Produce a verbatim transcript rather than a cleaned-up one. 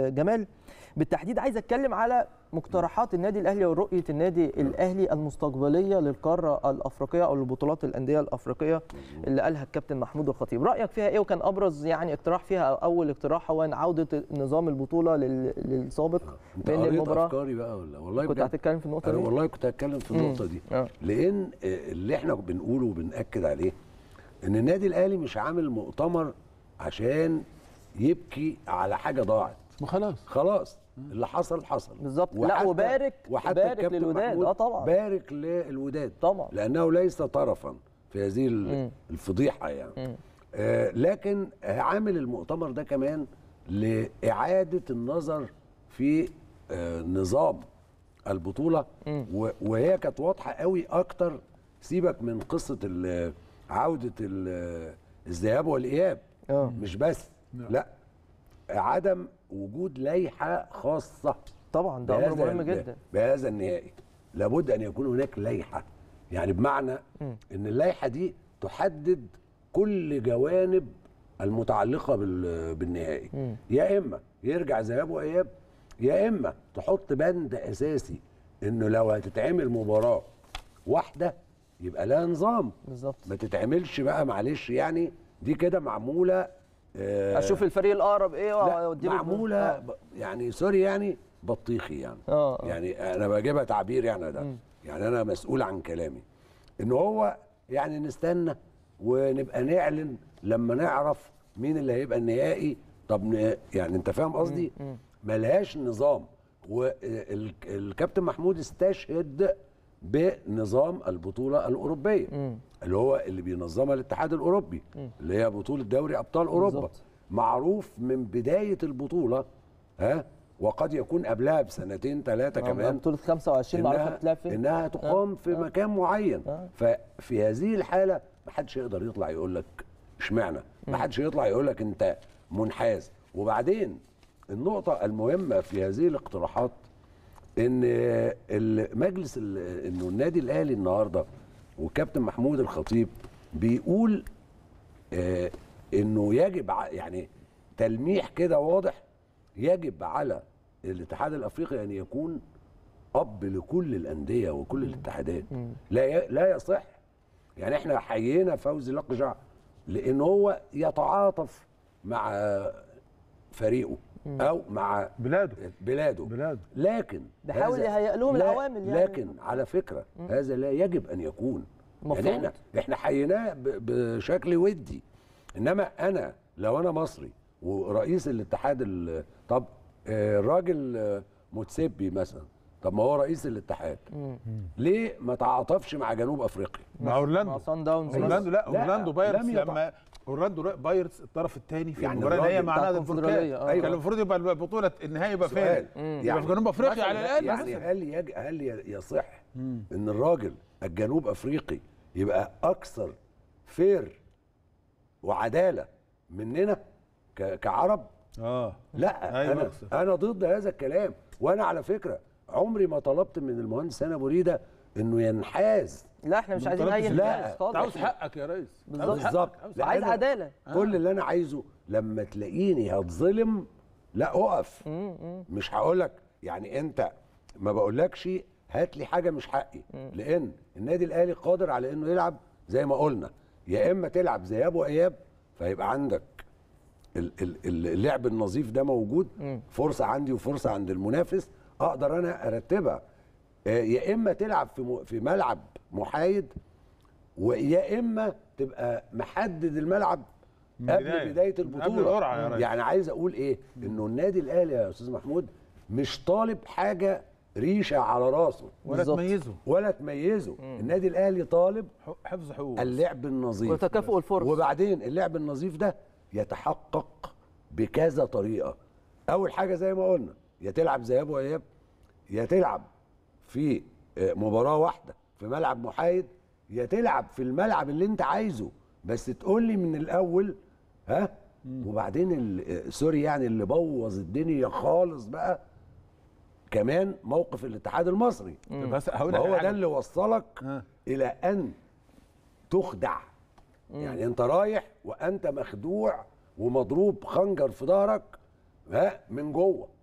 جمال بالتحديد عايز اتكلم على مقترحات النادي الاهلي ورؤيه النادي الاهلي المستقبليه للقاره الافريقيه او لبطولات الانديه الافريقيه اللي قالها الكابتن محمود الخطيب. رايك فيها ايه؟ وكان ابرز يعني اقتراح فيها او اول اقتراح هو عوده نظام البطوله للسابق بين المباراه. افكاري بقى ولا والله كنت هتتكلم في النقطه دي؟ والله كنت هتكلم في النقطه دي آه. لان اللي احنا بنقوله وبنأكد عليه ان النادي الاهلي مش عامل مؤتمر عشان يبكي على حاجه ضاعت وخلاص خلاص اللي حصل حصل بالظبط. لا وبارك وحتى بارك للوداد. اه طبعا بارك للوداد طبعا لانه ليس طرفا في هذه الفضيحه يعني. آه لكن عامل المؤتمر ده كمان لاعاده النظر في آه نظام البطوله، وهي كانت واضحه قوي اكتر. سيبك من قصه عوده الذهاب والاياب أوه. مش بس لا, لا عدم وجود لائحه خاصه طبعا ده امر مهم جدا بهذا النهائي. لابد ان يكون هناك لائحه، يعني بمعنى م. ان اللائحه دي تحدد كل جوانب المتعلقه بالنهائي. م. يا اما يرجع ذهاب واياب، يا اما تحط بند اساسي انه لو هتتعمل مباراه واحده يبقى لها نظام بالظبط، ما تتعملش بقى معلش يعني دي كده معموله آه اشوف الفريق الاقرب ايه واوديه معموله آه. يعني سوري يعني بطيخي يعني آه. يعني انا بجيبها تعبير يعني ده م. يعني انا مسؤول عن كلامي ان هو يعني نستنى ونبقى نعلن لما نعرف مين اللي هيبقى النهائي. طب يعني انت فاهم قصدي؟ ملهاش نظام. والكابتن محمود استشهد بنظام البطوله الاوروبيه م. اللي هو اللي بينظمها الاتحاد الاوروبي م. اللي هي بطوله دوري ابطال اوروبا بالزبط. معروف من بدايه البطوله ها وقد يكون قبلها بسنتين ثلاثه كمان بطوله خمسة وعشرين معروفه بتلعب فين انها تقام آه. في آه. مكان معين آه. ففي هذه الحاله ما حدش يقدر يطلع يقول لك اشمعنى، ما حدش يطلع يقول لك انت منحاز. وبعدين النقطه المهمه في هذه الاقتراحات ان المجلس انه النادي الاهلي النهارده وكابتن محمود الخطيب بيقول آه انه يجب يعني تلميح كده واضح، يجب على الاتحاد الافريقي ان يكون اب لكل الانديه وكل الاتحادات. لا لا يصح يعني احنا حيينا فوزي لقجع لان هو يتعاطف مع فريقه او مع بلاده بلاده, بلاده. لكن بيحاول يهيئ لهم العوامل يعني. لكن على فكره مم. هذا لا يجب ان يكون مفروض. يعني احنا احنا حييناه بشكل ودي، انما انا لو انا مصري ورئيس الاتحاد طب الراجل موتسيبي مثلا، طب ما هو رئيس الاتحاد مم. ليه ما تعاطفش مع جنوب افريقيا؟ مع اورلاندو مع صن داونز اورلاندو لا اورلاندو بايرتس لما اورلاندو بايرتس الطرف الثاني في يعني المباراه اللي هي معناها الكونفدراليه آه. كان المفروض يبقى البطوله النهائي يبقى فين؟ يعني يبقى في جنوب افريقيا على الاقل. يعني هل يج... هل يصح مم. ان الراجل الجنوب افريقي يبقى اكثر فير وعداله مننا ك... كعرب؟ اه لا أيوة انا أكثر. انا ضد هذا الكلام. وانا على فكره عمري ما طلبت من المهندس هاني ابو ريده انه ينحاز. لا احنا مش عايزين اي انحاز خالص. عاوز حقك يا ريس بالظبط، عايز عداله. كل اللي انا عايزه لما تلاقيني هتظلم لا اقف. مش هقول لك يعني انت ما بقولكش هات لي حاجه مش حقي، لان النادي الاهلي قادر على انه يلعب زي ما قلنا، يا اما تلعب ذهاب واياب فيبقى عندك اللعب النظيف ده موجود، فرصه عندي وفرصه عند المنافس اقدر انا ارتبها، يا اما تلعب في في ملعب محايد، ويا اما تبقى محدد الملعب قبل بدايه, بداية البطوله. قبل يعني عايز اقول ايه؟ انه النادي الاهلي يا استاذ محمود مش طالب حاجه ريشه على راسه ولا تميزه ولا تميزه. النادي الاهلي طالب حفظ حقوق اللعب النظيف وتكافؤ الفرص. وبعدين اللعب النظيف ده يتحقق بكذا طريقه. اول حاجه زي ما قلنا يا تلعب ذهاب واياب، يا تلعب في مباراه واحده في ملعب محايد، يا تلعب في الملعب اللي انت عايزه بس تقول لي من الاول ها. وبعدين سوري يعني اللي بوظ الدنيا خالص بقى كمان موقف الاتحاد المصري. بس هو ده اللي وصلك ها. الى ان تخدع. مم. يعني انت رايح وانت مخدوع ومضروب خنجر في ظهرك ها من جوه.